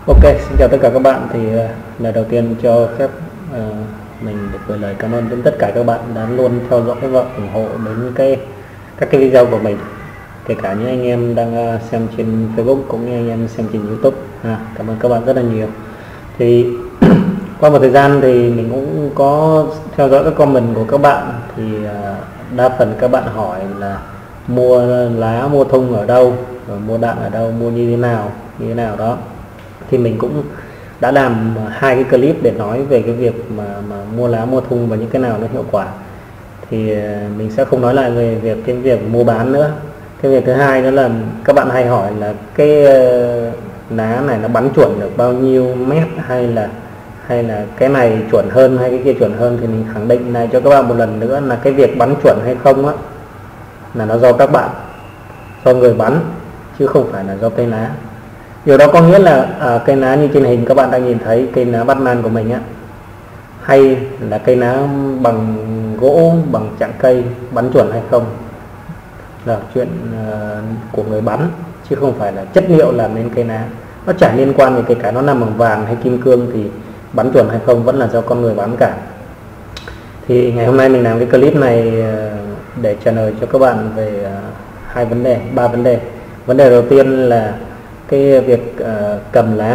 Ok, xin chào tất cả các bạn. Lời đầu tiên cho phép mình được gửi lời cảm ơn đến tất cả các bạn đã luôn theo dõi và ủng hộ đến các cái video của mình, kể cả những anh em đang xem trên Facebook cũng như anh em xem trên YouTube. Cảm ơn các bạn rất là nhiều. Thì qua một thời gian thì mình cũng có theo dõi các comment của các bạn, thì đa phần các bạn hỏi là mua lá, mua thung ở đâu, rồi mua đạn ở đâu, mua như thế nào đó. Thì mình cũng đã làm hai cái clip để nói về cái việc mà mua lá, mua thung và những cái nào nó hiệu quả. Thì mình sẽ không nói lại về cái việc mua bán nữa. Cái việc thứ hai đó là các bạn hay hỏi là cái lá này nó bắn chuẩn được bao nhiêu mét, hay là cái này chuẩn hơn hay cái kia chuẩn hơn. Thì mình khẳng định này cho các bạn một lần nữa là cái việc bắn chuẩn hay không á là nó do các bạn, do người bắn, chứ không phải là do cây lá. Điều đó có nghĩa là cây lá như trên hình các bạn đang nhìn thấy, cây lá Batman của mình á, hay là cây lá bằng gỗ, bằng chặn cây, bắn chuẩn hay không là chuyện của người bắn, chứ không phải là chất liệu làm nên cây lá. Nó chả liên quan về kể cả nó nằm bằng vàng hay kim cương, thì bắn chuẩn hay không vẫn là do con người bắn cả. Thì ngày hôm nay mình làm cái clip này để trả lời cho các bạn về ba vấn đề. Vấn đề đầu tiên là cái việc cầm lá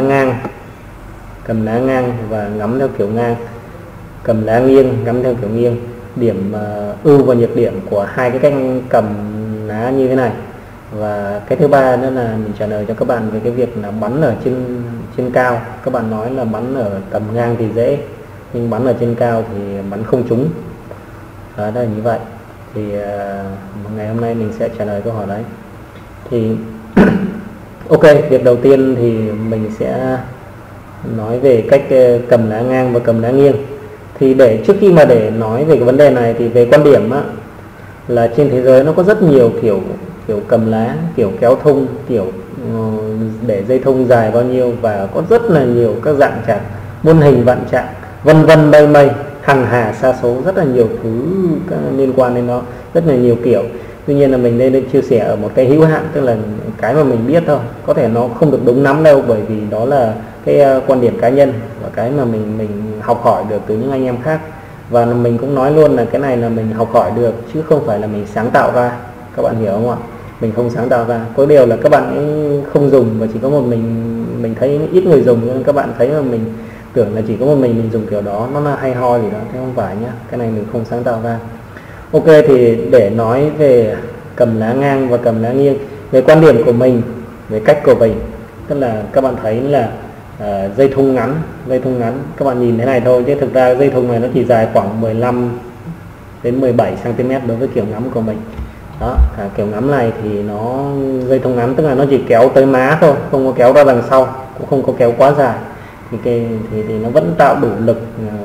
ngang và ngắm theo kiểu ngang, cầm lá nghiêng ngắm theo kiểu nghiêng, điểm ưu và nhược điểm của hai cái cách cầm lá như thế này. Và cái thứ ba nữa là mình trả lời cho các bạn về cái việc là bắn ở trên cao. Các bạn nói là bắn ở tầm ngang thì dễ, nhưng bắn ở trên cao thì bắn không trúng. Đó là như vậy. Thì ngày hôm nay mình sẽ trả lời câu hỏi đấy. Thì ok, việc đầu tiên thì mình sẽ nói về cách cầm lá ngang và cầm lá nghiêng. Thì trước khi mà để nói về cái vấn đề này thì về quan điểm á, là trên thế giới nó có rất nhiều kiểu cầm lá, kiểu kéo thung, kiểu để dây thung dài bao nhiêu, và có rất là nhiều các dạng chạc, muôn hình vạn trạng, vân vân bay mây, hằng hà sa số, rất là nhiều thứ liên quan đến nó, rất là nhiều kiểu. Tuy nhiên là mình nên chia sẻ ở một cái hữu hạn, tức là cái mà mình biết thôi, có thể nó không được đúng lắm đâu, bởi vì đó là cái quan điểm cá nhân và cái mà mình học hỏi được từ những anh em khác. Và mình cũng nói luôn là cái này là mình học hỏi được, chứ không phải là mình sáng tạo ra. Các bạn hiểu không ạ? Mình không sáng tạo ra. Có điều là các bạn ấy không dùng, và chỉ có một mình thấy ít người dùng, nên các bạn thấy là mình tưởng là chỉ có một mình dùng kiểu đó, nó là hay ho gì đó. Thế không phải nhá, cái này mình không sáng tạo ra. Ok, thì để nói về cầm lá ngang và cầm lá nghiêng, về quan điểm của mình, về cách của mình, tức là các bạn thấy là dây thun ngắn, các bạn nhìn thế này thôi, chứ thực ra dây thun này nó chỉ dài khoảng 15 đến 17 cm đối với kiểu ngắm của mình. Đó, kiểu ngắm này thì nó dây thun ngắn, tức là nó chỉ kéo tới má thôi, không có kéo ra đằng sau, cũng không có kéo quá dài. Thì nó vẫn tạo đủ lực,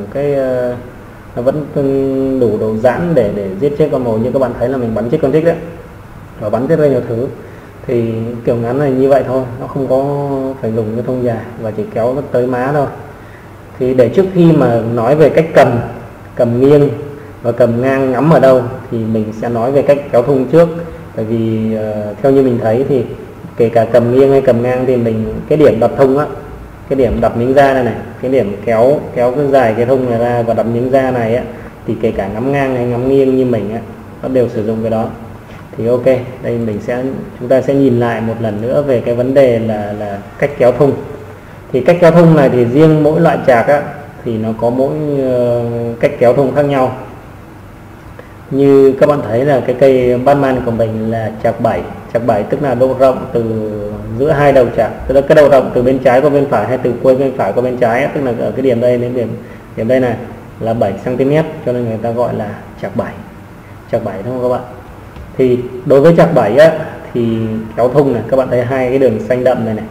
nó vẫn đủ độ giãn để giết chết con mồi. Như các bạn thấy là mình bắn chết con thích đấy, và bắn chết ra nhiều thứ. Thì kiểu ngắn này như vậy thôi, nó không có phải dùng cái thung dài, và chỉ kéo nó tới má thôi. Thì để trước khi mà nói về cách cầm nghiêng và cầm ngang ngắm ở đâu, thì mình sẽ nói về cách kéo thung trước. Bởi vì theo như mình thấy thì kể cả cầm nghiêng hay cầm ngang thì cái điểm đập thung á, cái điểm đập miếng da này, cái điểm kéo cái dài cái thung này ra và đập miếng da này á, thì kể cả ngắm ngang hay ngắm nghiêng như mình á, nó đều sử dụng cái đó. Thì ok, đây chúng ta sẽ nhìn lại một lần nữa về cái vấn đề là cách kéo thung. Thì cách kéo thung này thì riêng mỗi loại chạc á, thì nó có mỗi cách kéo thung khác nhau. Như các bạn thấy là cái cây Batman của mình là chạc 7, tức là độ rộng từ giữa hai đầu chạc, tức là cái độ rộng từ bên trái qua bên phải hay từ cuối bên phải qua bên trái, tức là ở cái điểm đây đến điểm đây này là 7 cm, cho nên người ta gọi là chạc 7 đúng không các bạn? Thì đối với chạc 7 á, thì kéo thung này, các bạn thấy hai cái đường xanh đậm này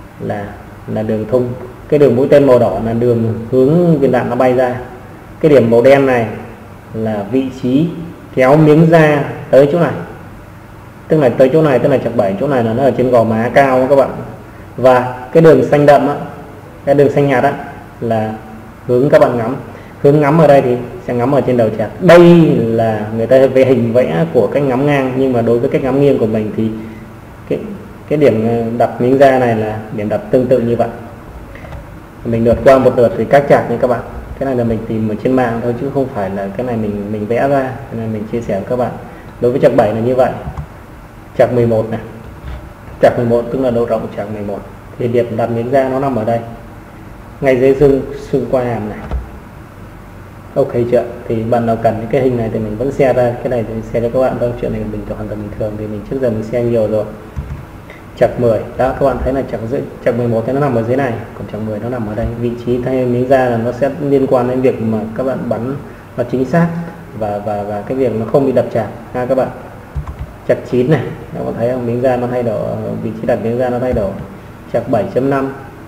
là đường thung, cái đường mũi tên màu đỏ là đường hướng viên đạn nó bay ra, cái điểm màu đen này là vị trí kéo miếng da tới chỗ này, tức là tới chỗ này, tức là chạc 7, chỗ này là nó ở trên gò má cao các bạn. Và cái đường xanh đậm á, cái đường xanh nhạt á là hướng các bạn ngắm. Hướng ngắm ở đây thì sẽ ngắm ở trên đầu chạc. Đây là người ta về hình vẽ của cách ngắm ngang, nhưng mà đối với cách ngắm nghiêng của mình thì cái điểm đập miếng da này là điểm đập tương tự như vậy. mình lượt qua một lượt thì các chạc nha các bạn. Cái này là mình tìm ở trên mạng thôi chứ không phải là cái này mình vẽ ra, cho nên mình chia sẻ với các bạn. Đối với chạc 7 là như vậy. Chạc 11 này, chạc 11 tức là độ rộng chạc 11 thì điểm đặt miếng da nó nằm ở đây, ngay dưới xương qua hàm này. Ok chưa? Thì bạn nào cần những cái hình này thì mình vẫn share ra, cái này thì share cho các bạn thôi, chuyện này mình hoàn toàn bình thường, thì mình trước giờ mình share nhiều rồi. Chạc 10 đó, các bạn thấy là chạc 11 thì nó nằm ở dưới này, còn chạc 10 nó nằm ở đây. Vị trí thay miếng da là nó sẽ liên quan đến việc mà các bạn bắn nó chính xác và cái việc nó không bị đập chạc ha các bạn. Chạc 9 này, các bạn thấy không, miếng da nó thay đổi, vị trí đặt miếng da nó thay đổi. Chạc 7.5,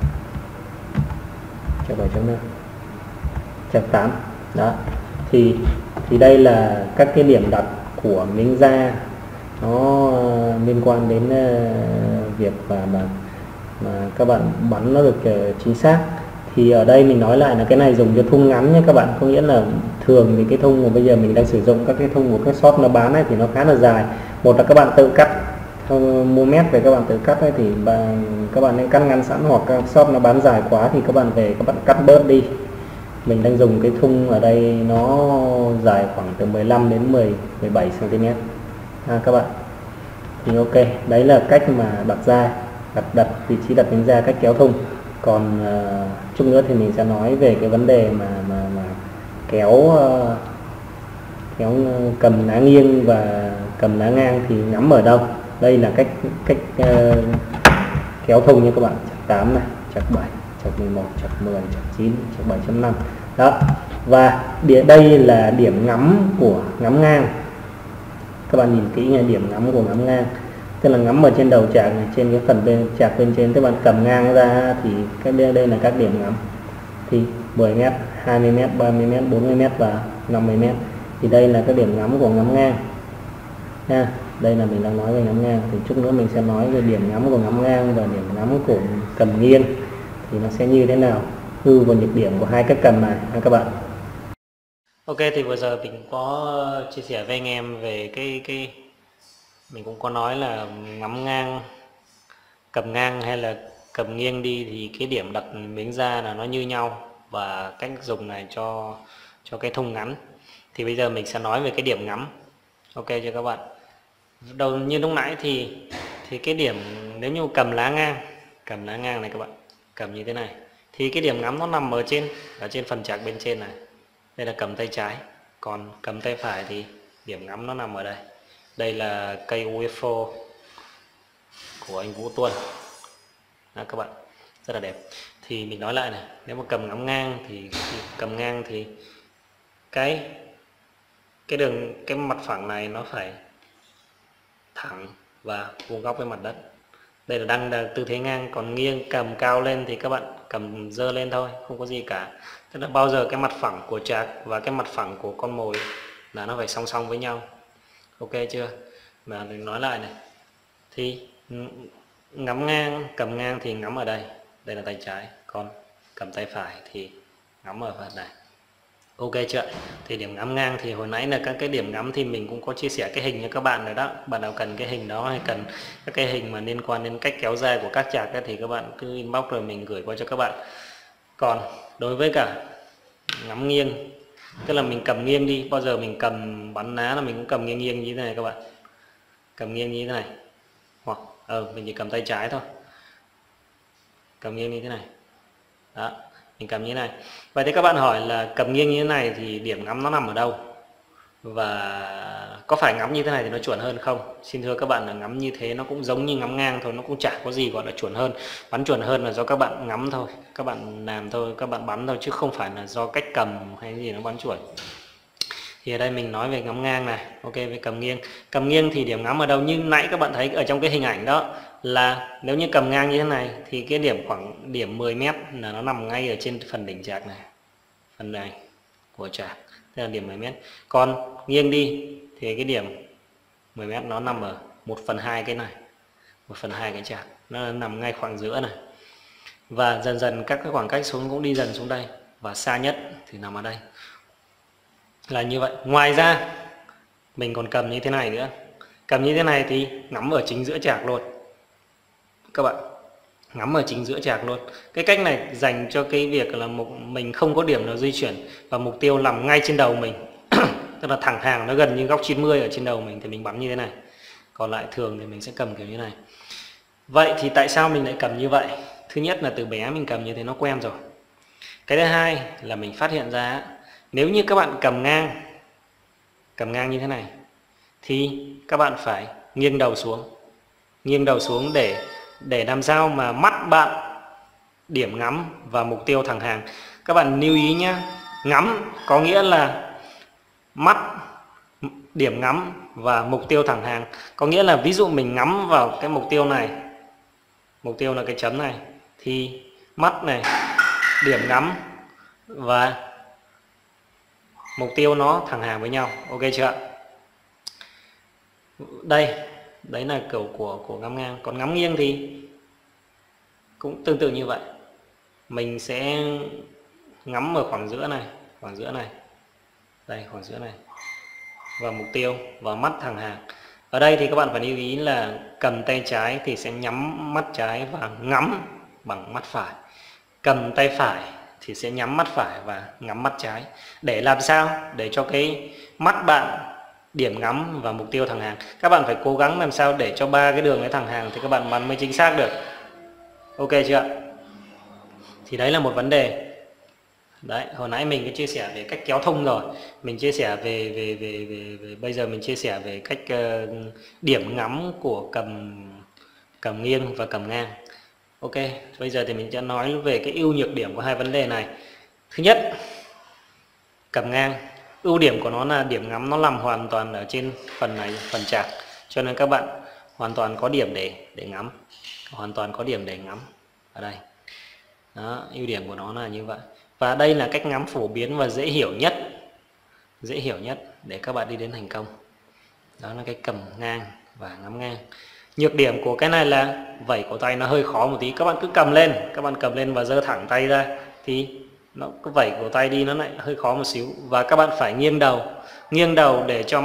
chạc 7.5, chạc 8 đó. Thì đây là các cái điểm đặt của miếng da, nó liên quan đến việc mà các bạn bắn nó được chính xác. Thì ở đây mình nói lại là cái này dùng cho thung ngắn nhé các bạn, có nghĩa là thường thì cái thung mà bây giờ mình đang sử dụng, các cái thung của các shop nó bán ấy thì nó khá là dài. Một là các bạn tự cắt, mua mét về các bạn tự cắt ấy, thì các bạn nên cắt ngắn sẵn, hoặc các shop nó bán dài quá thì các bạn về các bạn cắt bớt đi. Mình đang dùng cái thung ở đây nó dài khoảng từ 15 đến 17 cm các bạn. Thì ok, đấy là cách mà đặt da, đặt vị trí đặt miếng da, cách kéo thung. Còn chút nữa thì mình sẽ nói về cái vấn đề mà kéo cầm lá nghiêng và cầm lá ngang thì ngắm ở đâu. Đây là cách kéo thung nha các bạn. Chạc 8 này, chạc 7, chạc 11, chạc 10, chạc 9, chạc 7.5 đó. Và đây là điểm ngắm của ngắm ngang. Các bạn nhìn kỹ nha, điểm ngắm của ngắm ngang tức là ngắm ở trên đầu chạc này, trên cái phần bên chạc bên trên, các bạn cầm ngang ra thì đây là các điểm ngắm. Thì 10m, 20m, 30m, 40m và 50m. Thì đây là cái điểm ngắm của ngắm ngang nha. Đây là mình đang nói về ngắm ngang, thì chút nữa mình sẽ nói về điểm ngắm của ngắm ngang và điểm ngắm của cầm nghiêng thì nó sẽ như thế nào, ưu và nhược điểm của hai cái cầm này ha các bạn. Ok, thì vừa giờ mình có chia sẻ với anh em về cái mình cũng có nói là ngắm ngang, cầm ngang hay là cầm nghiêng đi thì cái điểm đặt miếng da là nó như nhau, và cách dùng này cho cái thung ngắn. Thì bây giờ mình sẽ nói về cái điểm ngắm. Ok chưa các bạn? Đầu như lúc nãy thì cái điểm, nếu như cầm lá ngang này các bạn, cầm như thế này thì cái điểm ngắm nó nằm ở trên phần chạc bên trên này. Đây là cầm tay trái, còn cầm tay phải thì điểm ngắm nó nằm ở đây. Đây là cây UFO của anh Vũ Tuân đó các bạn, rất là đẹp. Thì mình nói lại này, nếu mà cầm ngắm ngang thì cái đường, cái mặt phẳng này nó phải thẳng và vuông góc với mặt đất. Đây là đang là tư thế ngang, còn nghiêng cầm cao lên thì các bạn cầm dơ lên thôi, không có gì cả. Tức là bao giờ cái mặt phẳng của chạc và cái mặt phẳng của con mồi là nó phải song song với nhau. Ok chưa? Mà mình nói lại này, thì ngắm ngang, cầm ngang thì ngắm ở đây, đây là tay trái, còn cầm tay phải thì ngắm ở phần này. Ok chưa? Thì điểm ngắm ngang thì hồi nãy là các cái điểm ngắm thì mình cũng có chia sẻ cái hình cho các bạn rồi đó. Bạn nào cần cái hình đó hay cần các cái hình mà liên quan đến cách kéo dài của các chạc ấy, thì các bạn cứ inbox rồi mình gửi qua cho các bạn. Còn đối với cả ngắm nghiêng, tức là mình cầm nghiêng đi, bao giờ mình cầm bắn ná là mình cũng cầm nghiêng như thế này các bạn, cầm nghiêng như thế này, hoặc mình chỉ cầm tay trái thôi, cầm nghiêng như thế này đó, mình cầm như thế này. Vậy thì các bạn hỏi là cầm nghiêng như thế này thì điểm ngắm nó nằm ở đâu, và có phải ngắm như thế này thì nó chuẩn hơn không? Xin thưa các bạn là ngắm như thế nó cũng giống như ngắm ngang thôi, nó cũng chả có gì gọi là chuẩn hơn. Bắn chuẩn hơn là do các bạn ngắm thôi, các bạn làm thôi, các bạn bắn thôi, chứ không phải là do cách cầm hay gì nó bắn chuẩn. Thì ở đây mình nói về ngắm ngang này. Ok, về cầm nghiêng thì điểm ngắm ở đâu? Như nãy các bạn thấy ở trong cái hình ảnh đó, là nếu như cầm ngang như thế này thì cái điểm khoảng điểm 10m là nó nằm ngay ở trên phần đỉnh chạc này, phần này của chạc, tức là điểm 10m. Còn nghiêng đi thì cái điểm 10m nó nằm ở 1/2 cái này, 1/2 cái chạc, nó nằm ngay khoảng giữa này. Và dần dần các cái khoảng cách xuống cũng đi dần xuống đây, và xa nhất thì nằm ở đây, là như vậy. Ngoài ra mình còn cầm như thế này nữa, cầm như thế này thì ngắm ở chính giữa chạc luôn các bạn. ngắm ở chính giữa chạc luôn. Cái cách này dành cho cái việc là mình không có điểm nào di chuyển và mục tiêu nằm ngay trên đầu mình. Tức là thẳng hàng, nó gần như góc 90 ở trên đầu mình thì mình bắn như thế này. Còn lại thường thì mình sẽ cầm kiểu như này. Vậy thì tại sao mình lại cầm như vậy? Thứ nhất là từ bé mình cầm như thế nó quen rồi. Cái thứ hai là mình phát hiện ra nếu như các bạn cầm ngang như thế này thì các bạn phải nghiêng đầu xuống để làm sao mà mắt bạn điểm ngắm và mục tiêu thẳng hàng. Các bạn lưu ý nhé, ngắm có nghĩa là mắt điểm ngắm và mục tiêu thẳng hàng. Có nghĩa là ví dụ mình ngắm vào cái mục tiêu này, mục tiêu là cái chấm này, thì mắt này điểm ngắm và mục tiêu nó thẳng hàng với nhau. Ok chưa? Đây, đấy là kiểu của ngắm ngang. Còn ngắm nghiêng thì cũng tương tự như vậy. Mình sẽ ngắm ở khoảng giữa này, đây, khoảng giữa này, và mục tiêu và mắt thẳng hàng. Ở đây thì các bạn phải lưu ý là cầm tay trái thì sẽ nhắm mắt trái và ngắm bằng mắt phải. Cầm tay phải thì sẽ nhắm mắt phải và ngắm mắt trái. Để làm sao? Để cho cái mắt bạn điểm ngắm và mục tiêu thẳng hàng. Các bạn phải cố gắng làm sao để cho ba cái đường này thẳng hàng thì các bạn bắn mới chính xác được. Ok chưa? Thì đấy là một vấn đề. Đấy, hồi nãy mình có chia sẻ về cách kéo thông rồi. Mình chia sẻ về bây giờ mình chia sẻ về cách điểm ngắm của cầm nghiêng và cầm ngang. Ok, bây giờ thì mình sẽ nói về cái ưu nhược điểm của hai vấn đề này. Thứ nhất, cầm ngang, ưu điểm của nó là điểm ngắm nó nằm hoàn toàn ở trên phần này, phần chạc, cho nên các bạn hoàn toàn có điểm để ngắm, ở đây. Đó, ưu điểm của nó là như vậy. Và đây là cách ngắm phổ biến và dễ hiểu nhất để các bạn đi đến thành công. Đó là cái cầm ngang và ngắm ngang. Nhược điểm của cái này là vẩy cổ tay nó hơi khó một tí. Các bạn cứ cầm lên và giơ thẳng tay ra thì nó cứ vẩy cổ tay đi, nó lại hơi khó một xíu. Và các bạn phải nghiêng đầu để cho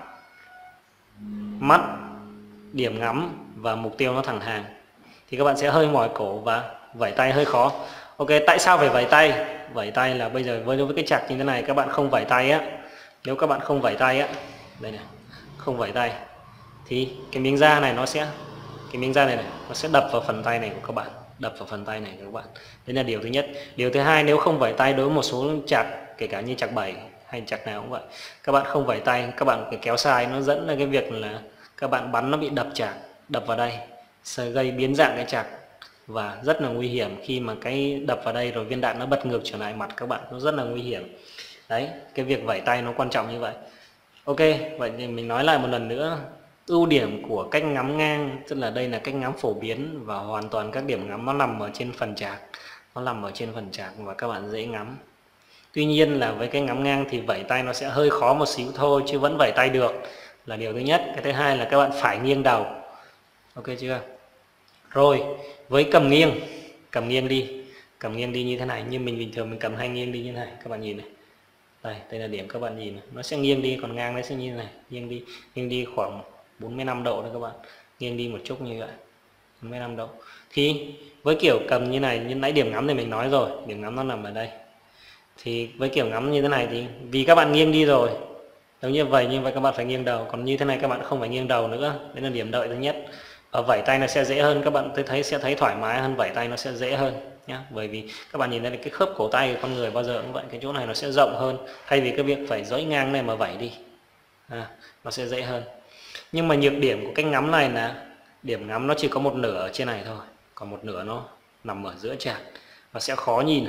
mắt điểm ngắm và mục tiêu nó thẳng hàng. Thì các bạn sẽ hơi mỏi cổ và vẩy tay hơi khó. Ok, tại sao phải vẩy tay? Vẩy tay là bây giờ với cái chạc như thế này các bạn không vẩy tay á. Nếu các bạn không vẩy tay á, đây này, không vẩy tay thì cái miếng da này nó sẽ đập vào phần tay này của các bạn, Đấy là điều thứ nhất. Điều thứ hai, nếu không vẩy tay đối với một số chạc, kể cả như chạc 7 hay chạc nào cũng vậy, các bạn không vẩy tay, các bạn phải kéo sai, nó dẫn đến cái việc là các bạn bắn nó bị đập chạc, đập vào đây, sẽ gây biến dạng cái chạc và rất là nguy hiểm. Khi mà cái đập vào đây rồi viên đạn nó bật ngược trở lại mặt các bạn, nó rất là nguy hiểm. Đấy, cái việc vẩy tay nó quan trọng như vậy. Ok, vậy thì mình nói lại một lần nữa. Ưu điểm của cách ngắm ngang, tức là đây là cách ngắm phổ biến và hoàn toàn các điểm ngắm nó nằm ở trên phần chạc, và các bạn dễ ngắm. Tuy nhiên là với cái ngắm ngang thì vẩy tay nó sẽ hơi khó một xíu thôi, chứ vẫn vẩy tay được, là điều thứ nhất. Cái thứ hai là các bạn phải nghiêng đầu. Ok chưa? Rồi, với cầm nghiêng đi như thế này, như mình bình thường mình cầm hay nghiêng đi như thế này, các bạn nhìn này. Đây là điểm các bạn nhìn này. Nó sẽ nghiêng đi, còn ngang nó sẽ như thế này, nghiêng đi khoảng 45 độ thôi các bạn. Nghiêng đi một chút như vậy, 45 độ. Thì với kiểu cầm như này, như nãy điểm ngắm thì mình nói rồi, điểm ngắm nó nằm ở đây. Thì với kiểu ngắm như thế này thì vì các bạn nghiêng đi rồi, giống như vậy các bạn phải nghiêng đầu, còn như thế này các bạn không phải nghiêng đầu nữa. Đấy là điểm lợi thứ nhất. Ở vẩy tay nó sẽ dễ hơn, các bạn sẽ thấy thoải mái hơn, vẩy tay nó sẽ dễ hơn nhá. Bởi vì các bạn nhìn thấy cái khớp cổ tay của con người bao giờ cũng vậy, cái chỗ này nó sẽ rộng hơn, thay vì cái việc phải duỗi ngang này mà vẩy đi, nó sẽ dễ hơn. Nhưng mà nhược điểm của cách ngắm này là điểm ngắm nó chỉ có một nửa ở trên này thôi, còn một nửa nó nằm ở giữa chạc, nó sẽ khó nhìn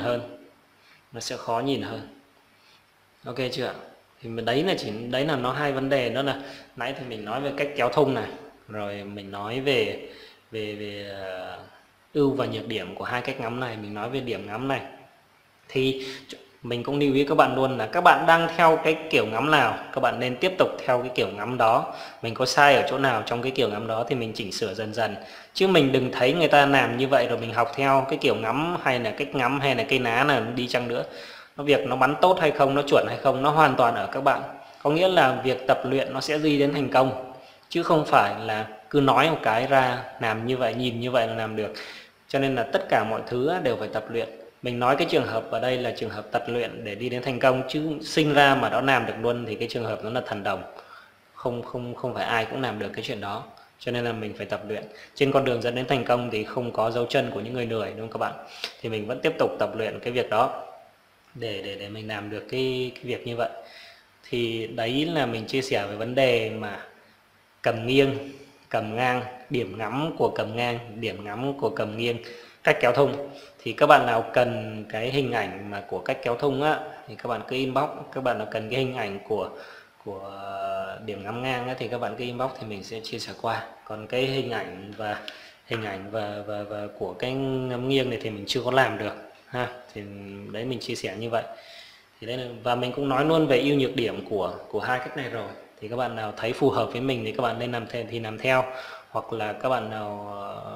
hơn. Ok chưa? Thì đấy là nó hai vấn đề, đó là nãy thì mình nói về cách kéo thông này, rồi mình nói về ưu và nhược điểm của hai cách ngắm này, mình nói về điểm ngắm này. Thì mình cũng lưu ý các bạn luôn là các bạn đang theo cái kiểu ngắm nào, các bạn nên tiếp tục theo cái kiểu ngắm đó. Mình có sai ở chỗ nào trong cái kiểu ngắm đó thì mình chỉnh sửa dần dần, chứ mình đừng thấy người ta làm như vậy rồi mình học theo cái kiểu ngắm, hay là cách ngắm, hay là cây ná nào đi chăng nữa, việc nó bắn tốt hay không, nó chuẩn hay không, nó hoàn toàn ở các bạn. Có nghĩa là việc tập luyện nó sẽ đi đến thành công, chứ không phải là cứ nói một cái ra làm như vậy, nhìn như vậy là làm được. cho nên là tất cả mọi thứ đều phải tập luyện. Mình nói cái trường hợp ở đây là trường hợp tập luyện để đi đến thành công, chứ sinh ra mà nó làm được luôn thì cái trường hợp nó là thần đồng, không phải ai cũng làm được cái chuyện đó. Cho nên là mình phải tập luyện. Trên con đường dẫn đến thành công thì không có dấu chân của những người lười, đúng không các bạn? Thì mình vẫn tiếp tục tập luyện cái việc đó để mình làm được cái việc như vậy. Thì đấy là mình chia sẻ về vấn đề mà cầm nghiêng, cầm ngang, điểm ngắm của cầm ngang, điểm ngắm của cầm nghiêng, cách kéo thung. Thì các bạn nào cần cái hình ảnh mà của cách kéo thung á thì các bạn cứ inbox. Các bạn nào cần cái hình ảnh của điểm ngắm ngang á, thì các bạn cứ inbox thì mình sẽ chia sẻ qua. Còn cái hình ảnh và của cái ngắm nghiêng này thì mình chưa có làm được ha. Thì đấy mình chia sẻ như vậy. Thì đấy là, và mình cũng nói luôn về ưu nhược điểm của hai cách này rồi. Thì các bạn nào thấy phù hợp với mình thì các bạn nên làm theo thì làm theo, hoặc là các bạn nào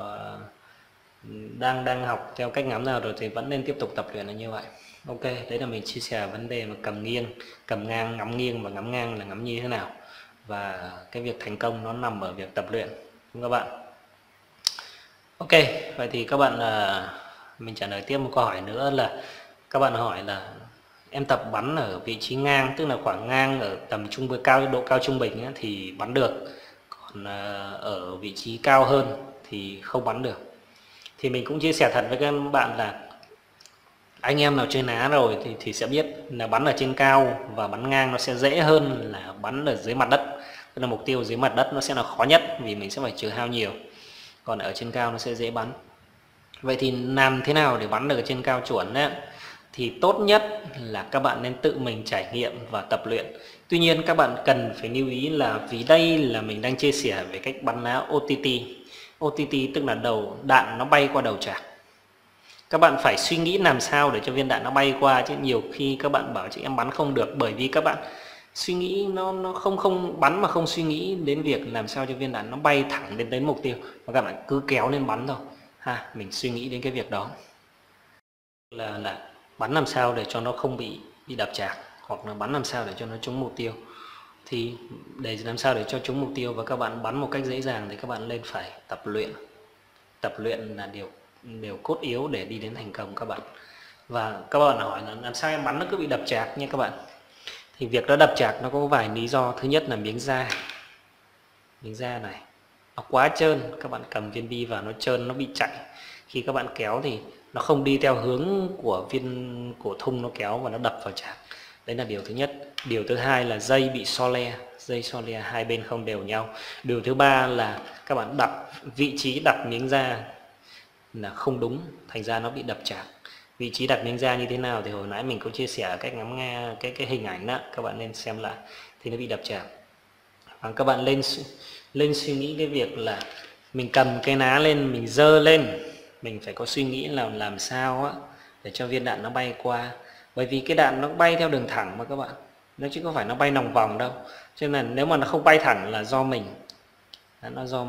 đang học theo cách ngắm nào rồi thì vẫn nên tiếp tục tập luyện là như vậy. Ok, đấy là mình chia sẻ vấn đề mà cầm nghiêng, cầm ngang, ngắm nghiêng và ngắm ngang là ngắm như thế nào, và cái việc thành công nó nằm ở việc tập luyện các bạn. Ok, vậy thì các bạn mình trả lời tiếp một câu hỏi nữa là các bạn hỏi là em tập bắn ở vị trí ngang, tức là khoảng ngang ở tầm trung bình cao, độ cao trung bình ấy, thì bắn được, còn ở vị trí cao hơn thì không bắn được. Thì mình cũng chia sẻ thật với các bạn là anh em nào chơi ná rồi thì sẽ biết là bắn ở trên cao và bắn ngang nó sẽ dễ hơn là bắn ở dưới mặt đất. Tức là mục tiêu dưới mặt đất nó sẽ là khó nhất vì mình sẽ phải trừ hao nhiều, còn ở trên cao nó sẽ dễ bắn. Vậy thì làm thế nào để bắn được ở trên cao chuẩn ấy? Thì tốt nhất là các bạn nên tự mình trải nghiệm và tập luyện. Tuy nhiên các bạn cần phải lưu ý là vì đây là mình đang chia sẻ về cách bắn ná OTT. OTT tức là đạn nó bay qua đầu trạc. Các bạn phải suy nghĩ làm sao để cho viên đạn nó bay qua, chứ nhiều khi các bạn bảo chị em bắn không được bởi vì các bạn suy nghĩ nó không bắn mà không suy nghĩ đến việc làm sao cho viên đạn nó bay thẳng đến mục tiêu, và các bạn cứ kéo lên bắn thôi ha. Mình suy nghĩ đến cái việc đó là bắn làm sao để cho nó không bị đập trạc, hoặc là bắn làm sao để cho nó trúng mục tiêu. Thì để làm sao để cho trúng mục tiêu và các bạn bắn một cách dễ dàng thì các bạn lên phải tập luyện. Tập luyện là điều cốt yếu để đi đến thành công các bạn. Và các bạn hỏi là làm sao em bắn nó cứ bị đập trạc nha các bạn. Thì việc nó đập trạc nó có vài lý do. Thứ nhất là miếng da này nó quá trơn, các bạn cầm viên bi vào nó trơn, nó bị chạy. Khi các bạn kéo thì nó không đi theo hướng của thung nó kéo và nó đập vào trạc. Đấy là điều thứ nhất. Điều thứ hai là dây bị dây so le hai bên không đều nhau. Điều thứ ba là các bạn vị trí đặt miếng da là không đúng, thành ra nó bị đập trạc. Vị trí đặt miếng da như thế nào thì hồi nãy mình có chia sẻ cách ngắm nghe cái hình ảnh đó, các bạn nên xem lại thì nó bị đập trạc. Và các bạn lên suy nghĩ cái việc là mình cầm cái ná lên, mình giơ lên, mình phải có suy nghĩ là làm sao á để cho viên đạn nó bay qua. Bởi vì cái đạn nó bay theo đường thẳng mà các bạn, nó chứ không phải nó bay lòng vòng đâu. Cho nên là nếu mà nó không bay thẳng là do mình, nó do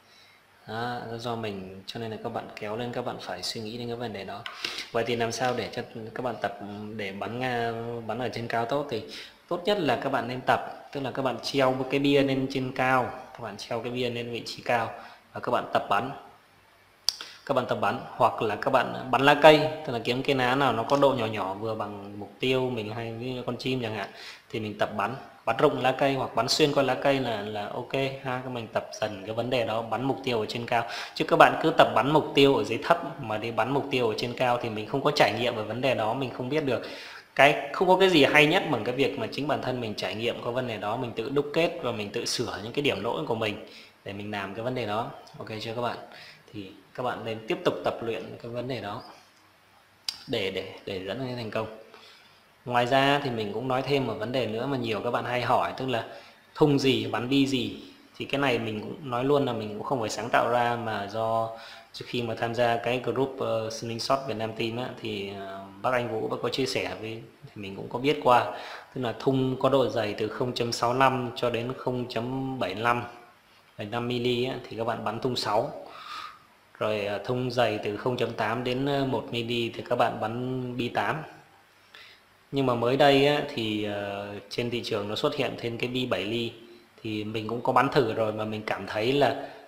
mình, cho nên là các bạn kéo lên, các bạn phải suy nghĩ đến cái vấn đề đó. Vậy thì làm sao để cho các bạn tập để bắn ở trên cao tốt? Thì tốt nhất là các bạn nên tập, tức là các bạn treo một cái bia lên trên cao, các bạn treo cái bia lên vị trí cao và các bạn tập bắn. Hoặc là các bạn bắn lá cây, tức là kiếm cái ná nào nó có độ nhỏ nhỏ vừa bằng mục tiêu mình, hay với con chim chẳng hạn, thì mình tập bắn rụng lá cây hoặc bắn xuyên qua lá cây là ok ha. Các mình tập dần cái vấn đề đó, bắn mục tiêu ở trên cao. Chứ các bạn cứ tập bắn mục tiêu ở dưới thấp mà đi bắn mục tiêu ở trên cao thì mình không có trải nghiệm về vấn đề đó, mình không biết được. Không có cái gì hay nhất bằng cái việc mà chính bản thân mình trải nghiệm có vấn đề đó, mình tự đúc kết và mình tự sửa những cái điểm lỗi của mình để mình làm cái vấn đề đó. Ok chưa các bạn? Thì các bạn nên tiếp tục tập luyện cái vấn đề đó để dẫn đến thành công. Ngoài ra thì mình cũng nói thêm một vấn đề nữa mà nhiều các bạn hay hỏi, tức là thung gì bắn bi gì. Thì cái này mình cũng nói luôn là mình cũng không phải sáng tạo ra, mà do trước khi mà tham gia cái group Slingshot Việt Nam Team á, thì bác Anh Vũ có chia sẻ với, thì mình cũng có biết qua. Tức là thung có độ dày từ 0.65 cho đến 0.75 mm thì các bạn bắn thung 6. Rồi thung dày từ 0.8 đến 1 mm thì các bạn bắn bi 8. Nhưng mà mới đây á, thì trên thị trường nó xuất hiện thêm cái bi 7 ly, thì mình cũng có bắn thử rồi mà mình cảm thấy là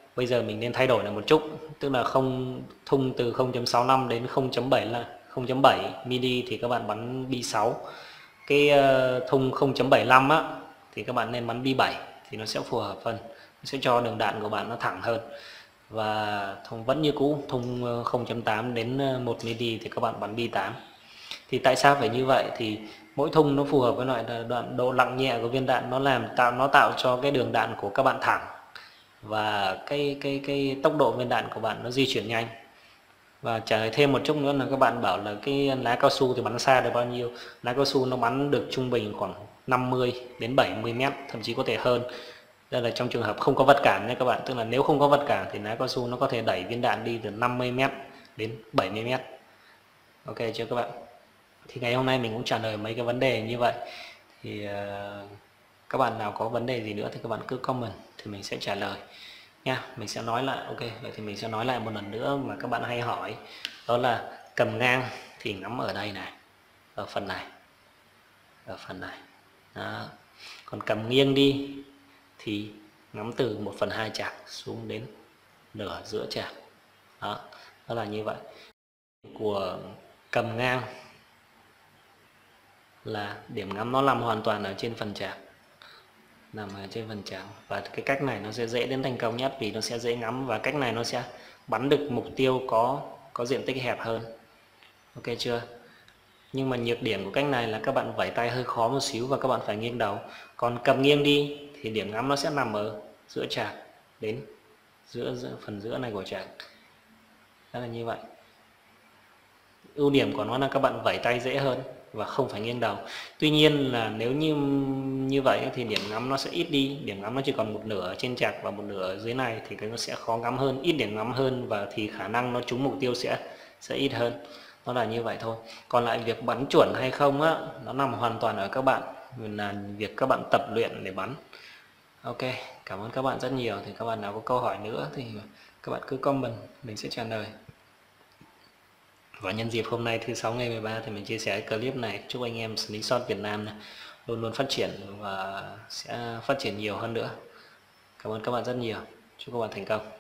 bây giờ mình nên thay đổi lại một chút, tức là thung từ 0.65 đến 0.7 là 0.7 midi thì các bạn bắn bi 6. Cái thung 0.75 á thì các bạn nên bắn bi 7 thì nó sẽ phù hợp hơn, nó sẽ cho đường đạn của bạn nó thẳng hơn. Và thung vẫn như cũ, thung 0.8 đến 1 midi thì các bạn bắn bi 8. Thì tại sao phải như vậy? Thì mỗi thung nó phù hợp với loại đoạn độ lặng nhẹ của viên đạn, nó tạo cho cái đường đạn của các bạn thẳng, và cái tốc độ viên đạn của bạn nó di chuyển nhanh. Và trả lời thêm một chút nữa là các bạn bảo là cái lá cao su thì bắn xa được bao nhiêu. Lá cao su nó bắn được trung bình khoảng 50 đến 70 mét, thậm chí có thể hơn. Đây là trong trường hợp không có vật cản nha các bạn, tức là nếu không có vật cản thì lá cao su nó có thể đẩy viên đạn đi từ 50 mét đến 70 mét. Ok chưa các bạn? Thì ngày hôm nay mình cũng trả lời mấy cái vấn đề như vậy. Thì các bạn nào có vấn đề gì nữa thì các bạn cứ comment thì mình sẽ trả lời nha. Mình sẽ nói lại. Ok, vậy thì mình sẽ nói lại một lần nữa mà các bạn hay hỏi, đó là cầm ngang thì ngắm ở đây này, ở phần này, ở phần này đó. Còn cầm nghiêng đi thì ngắm từ 1/2 chạc xuống đến nửa giữa chạc đó, đó là như vậy. Của cầm ngang là điểm ngắm nó nằm hoàn toàn ở trên phần chạc, nằm ở trên phần chạc, và cái cách này nó sẽ dễ đến thành công nhất vì nó sẽ dễ ngắm, và cách này nó sẽ bắn được mục tiêu có diện tích hẹp hơn. Ok chưa? Nhưng mà nhược điểm của cách này là các bạn vẩy tay hơi khó một xíu và các bạn phải nghiêng đầu. Còn cầm nghiêng đi thì điểm ngắm nó sẽ nằm ở giữa chạc đến phần giữa này của chạc. Đó là như vậy. Ưu điểm của nó là các bạn vẩy tay dễ hơn và không phải nghiêng đầu. Tuy nhiên là nếu như vậy thì điểm ngắm nó sẽ ít đi, điểm ngắm nó chỉ còn một nửa ở trên chạc và một nửa ở dưới này thì nó sẽ khó ngắm hơn, ít điểm ngắm hơn, và thì khả năng nó trúng mục tiêu sẽ ít hơn. Nó là như vậy thôi. Còn lại việc bắn chuẩn hay không á, nó nằm hoàn toàn ở các bạn, là việc các bạn tập luyện để bắn. Ok, cảm ơn các bạn rất nhiều. Thì các bạn nào có câu hỏi nữa thì các bạn cứ comment, mình sẽ trả lời. Và nhân dịp hôm nay thứ 6 ngày 13 thì mình chia sẻ cái clip này, chúc anh em Slingshot Việt Nam này luôn luôn phát triển và sẽ phát triển nhiều hơn nữa. Cảm ơn các bạn rất nhiều. Chúc các bạn thành công.